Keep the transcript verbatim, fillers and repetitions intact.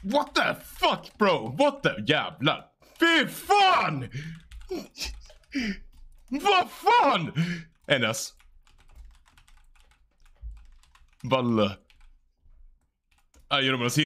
What the fuck bro? What the jävlar? Fy fan! Vad fan? N S. Balle. Jag gör det